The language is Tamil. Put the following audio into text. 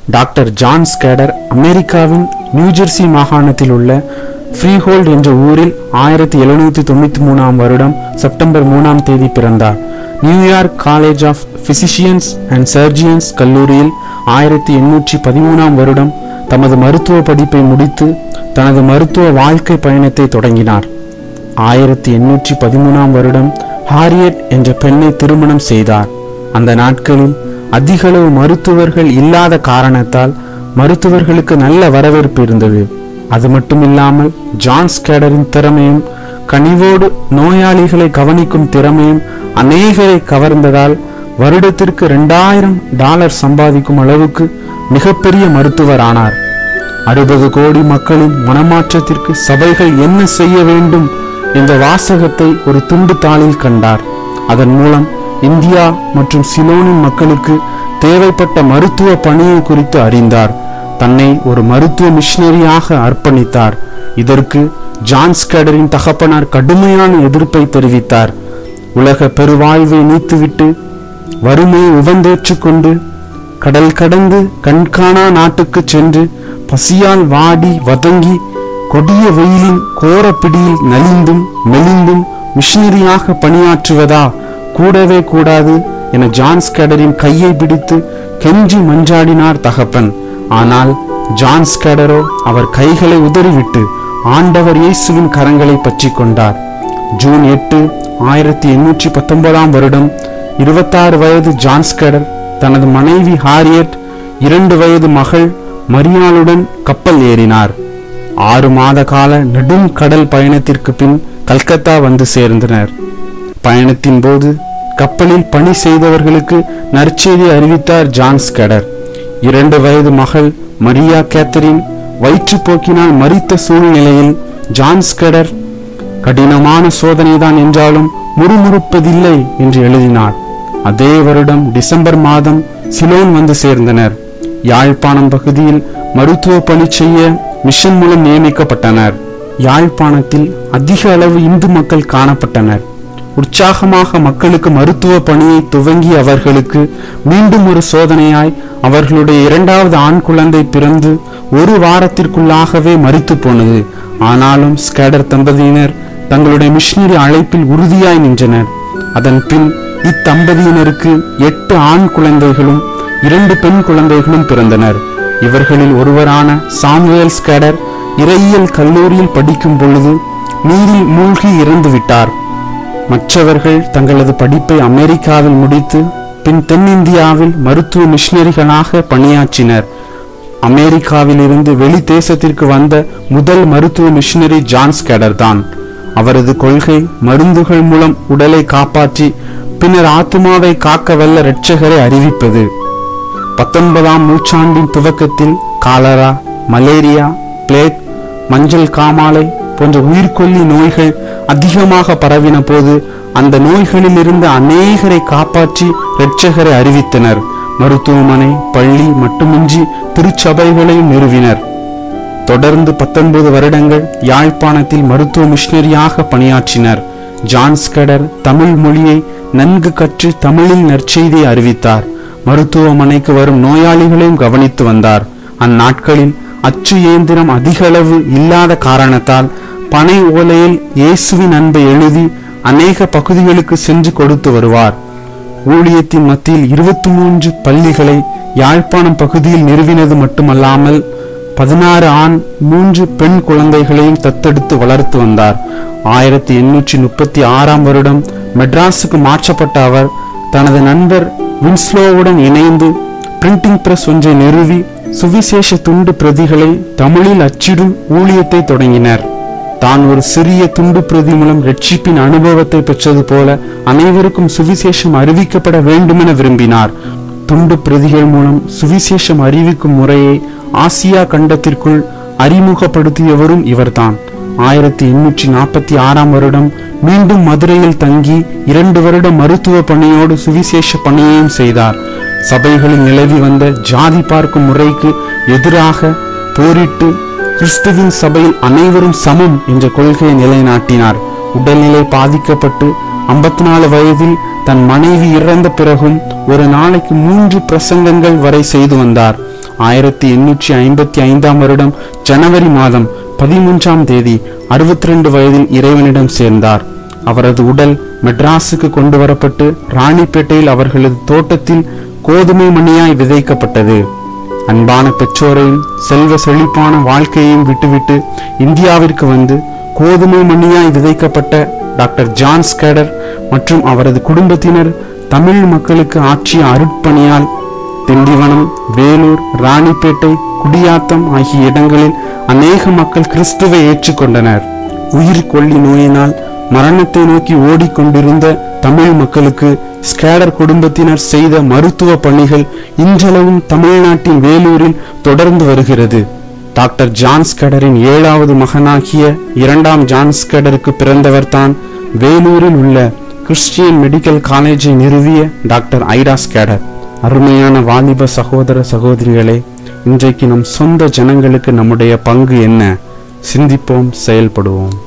டாக்டர் ஜான் ஸ்கேடர் அமெரிக்காவின் நியூஜெர்சி மாகாணத்தில் உள்ள ஃப்ரீஹோல்ட் என்ற ஊரில் 1793 வருடம் செப்டம்பர் 3ஆம் தேதி பிறந்தார். New York college of physicians and surgeons கல்லூரியில் 1813 வருடம் தமது மருத்துவ படிப்பை முடித்து தனது மருத்துவ வாழ்க்கை பயணத்தை தொடங்கினார். 1813 வருடம் ஹாரியட் என்ற பெண்ணை திருமணம் செய்தார். அந்த நாட்களில் அதிகளவு மருத்துவர்கள் இல்லாத காரணத்தால் மருத்துவர்களுக்கு நல்ல வரவேற்பு இருந்தது. அது மட்டுமில்லாமல் ஜான் ஸ்கேடரின் திறமையும் கனிவோடு நோயாளிகளை கவனிக்கும் திறமையும் அநேகரை கவர்ந்ததால் வருடத்திற்கு $2000 சம்பாதிக்கும் அளவுக்கு மிகப்பெரிய மருத்துவர் ஆனார். 60 கோடி மக்களின் மனமாற்றத்திற்கு சபைகள் என்ன செய்ய வேண்டும் என்ற வாசகத்தை ஒரு துண்டு தாளில் கண்டார். அதன் மூலம் இந்தியா மற்றும் சிலோனின் மக்களுக்கு தேவைப்பட்ட மருத்துவ பணியை குறித்து அறிந்தார். தன்னை ஒரு மருத்துவ மிஷனரியாக அர்ப்பணித்தார். இதற்கு ஜான் ஸ்கேடரின் தகப்பனார் கடுமையான எதிர்ப்பை தெரிவித்தார். உலக பெருவாழ்வை நீத்துவிட்டு வறுமையை உவந்தேற்றுக் கொண்டு கடல் கடந்து கண்காணா நாட்டுக்கு சென்று பசியால் வாடி வதங்கி கொடிய வெயிலின் கோர பிடியில் நலிந்தும் மெலிந்தும் மிஷனரியாக பணியாற்றுவதா? கூடவே கூடாது என ஜான் ஸ்கேடரின் கையை பிடித்து கெஞ்சி மஞ்சாடினார் தகப்பன். ஆனால் ஜான் ஸ்கேடரோ அவர் கைகளை உதறிவிட்டு ஆண்டவர் இயேசுவின் கரங்களை பற்றி கொண்டார். ஜூன் 8, 1819 வருடம் 26 வயது ஜான் ஸ்கேடர் தனது மனைவி ஹாரியட் 2 வயது மகள் மரியாளுடன் கப்பல் ஏறினார். 6 மாத கால நெடும் கடல் பயணத்திற்கு பின் கல்கத்தா வந்து சேர்ந்தனர். பயணத்தின் போது கப்பலில் பணி செய்தவர்களுக்கு நற்செய்தி அறிவித்தார் ஜான் ஸ்கேடர். 2 வயது மகள் மரியா கேத்தரின் வயிற்றுப்போக்கினால் மரித்த சூழ்நிலையில் ஜான் ஸ்கேடர் கடினமான சோதனைதான் என்றாலும் முறுமுறுப்பதில்லை என்று எழுதினார். அதே வருடம் டிசம்பர் மாதம் சிலோன் வந்து சேர்ந்தனர். யாழ்ப்பாணம் பகுதியில் மருத்துவ பணி செய்ய மிஷன் மூலம் நியமிக்கப்பட்டனர். யாழ்ப்பாணத்தில் அதிக அளவு இந்து மக்கள் காணப்பட்டனர். உற்சாகமாக மக்களுக்கு மருத்துவ பணியை துவங்கிய அவர்களுக்கு மீண்டும் ஒரு சோதனையாய் அவர்களுடைய 2வது ஆண் குழந்தை பிறந்து 1 வாரத்திற்குள்ளாகவே மரித்து போனது. ஆனாலும் ஸ்கேடர் தம்பதியினர் தங்களுடைய மிஷனரி அழைப்பில் உறுதியாய் நின்றனர். அதன் பின் இத்தம்பதியினருக்கு 8 ஆண் குழந்தைகளும் 2 பெண் குழந்தைகளும் பிறந்தனர். இவர்களில் ஒருவரான சாமுவேல் ஸ்கேடர் இறையியல் கல்லூரியில் படிக்கும் பொழுது நீரில் மூழ்கி இறந்து விட்டார். மற்றவர்கள் தங்களது படிப்பை அமெரிக்காவில் முடித்து பின் தென்னிந்தியாவில் மருத்துவ மிஷனரிகளாக பணியாற்றினர். அமெரிக்காவில் இருந்து வெளி தேசத்திற்கு வந்த முதல் மருத்துவ மிஷனரி ஜான் ஸ்கேடர் தான். அவரது கொள்கை மருந்துகள் மூலம் உடலை காப்பாற்றி பின்னர் ஆத்துமாவை காக்க வல்ல இரட்சகரை அறிவிப்பது. 19ஆம் நூற்றாண்டின் துவக்கத்தில் காலரா, மலேரியா, பிளேக், மஞ்சள் காமாலை போன்ற உயிர்கொல்லி நோய்கள் அதிகமாக பரவின போது அந்த நோய்களில் இருந்து அநேகரை காப்பாற்றி இரட்சகரை அறிவித்தனர். மருத்துவமனை, பள்ளி மட்டுமின்றி திருச்சபைகளையும் நிறுவினர். தொடர்ந்து 19 வருடங்கள் யாழ்ப்பாணத்தில் மருத்துவ மிஷனரியாக பணியாற்றினர். ஜான் ஸ்கேடர் தமிழ் மொழியை நன்கு கற்று தமிழில் நற்செய்தியை அறிவித்தார். மருத்துவமனைக்கு வரும் நோயாளிகளையும் கவனித்து வந்தார். அந்நாட்களில் அச்சு இயந்திரம் அதிக அளவு இல்லாத காரணத்தால் பனை ஓலையில் இயேசுவின் அன்பை எழுதி அநேக பகுதிகளுக்கு சென்று கொடுத்து வருவார். ஊழியத்தின் மத்தியில் 23 பள்ளிகளை யாழ்ப்பாணம் பகுதியில் நிறுவினது மட்டுமல்லாமல் 16 ஆண் 3 பெண் குழந்தைகளையும் தத்தெடுத்து வளர்த்து வந்தார். 1836 வருடம் மெட்ராஸுக்கு மாற்றப்பட்ட அவர் தனது நண்பர் வின்ஸ்லோவுடன் இணைந்து பிரிண்டிங் பிரஸ் ஒன்றை நிறுவி சுவிசேஷ துண்டு பிரதிகளை தமிழில் அச்சிடும் ஊழியத்தை தொடங்கினர். தான் ஒரு சிறிய துண்டு பிரதி மூலம் ரட்சிப்பின் அனுபவத்தை பெற்றது போல அனைவருக்கும் சுவிசேஷம் அறிவிக்கப்பட வேண்டுமென விரும்பினார். துண்டு பிரதிகள் மூலம் சுவிசேஷம் அறிவிக்கும் முறையை ஆசியா கண்டத்திற்குள் அறிமுகப்படுத்தியவரும் இவர்தான். 1846 வருடம் மீண்டும் மதுரையில் தங்கி 2 வருட மருத்துவ பணியோடு சுவிசேஷ பணியையும் செய்தார். சபைகளில் நிலவி வந்த ஜாதி பார்க்கும் முறைக்கு எதிராக போரிட்டு கிறிஸ்துவின் சபையில் அனைவரும் சமம் என்ற கொள்கையை நிலைநாட்டினார். உடல்நிலை பாதிக்கப்பட்டு 54 வயதில் தன் மனைவி இறந்த பிறகும் ஒரு நாளைக்கு 3 பிரசங்கங்கள் வரை செய்து வந்தார். 1855 வருடம் ஜனவரி மாதம் 13ஆம் தேதி 62 வயதில் இறைவனிடம் சேர்ந்தார். அவரது உடல் மெட்ராஸுக்கு கொண்டு வரப்பட்டு ராணிப்பேட்டையில் அவர்களது தோட்டத்தில் கோதுமை மணியாய் விதைக்கப்பட்டது. அன்பான பெற்றோரையும் செல்வ செழிப்பான வாழ்க்கையையும் விட்டுவிட்டு இந்தியாவிற்கு வந்து கோதுமை மணியாய் விதைக்கப்பட்ட டாக்டர் ஜான் ஸ்கேடர் மற்றும் அவரது குடும்பத்தினர் தமிழ் மக்களுக்கு ஆற்றிய அருட்பணியால் திண்டிவனம், வேலூர், ராணிப்பேட்டை, குடியாத்தம் ஆகிய இடங்களில் அநேக மக்கள் கிறிஸ்துவை ஏற்றுக்கொண்டனர். உயிர் கொல்லி நோயினால் மரணத்தை நோக்கி ஓடிக்கொண்டிருந்த தமிழ் மக்களுக்கு ஸ்கேடர் குடும்பத்தினர் செய்த மருத்துவ பணிகள் இன்றளவும் தமிழ்நாட்டின் வேலூரில் தொடர்ந்து வருகிறது. டாக்டர் ஜான் ஸ்கேடரின் 7வது மகனாகிய 2ஆம் ஜான் ஸ்கேடருக்கு பிறந்தவர் தான் வேலூரில் உள்ள கிறிஸ்டியன் மெடிக்கல் காலேஜை நிறுவிய டாக்டர் ஐடா ஸ்கேடர். அருமையான வாலிப சகோதர சகோதரிகளே, இன்றைக்கு நம் சொந்த ஜனங்களுக்கு நம்முடைய பங்கு என்ன? சிந்திப்போம், செயல்படுவோம்.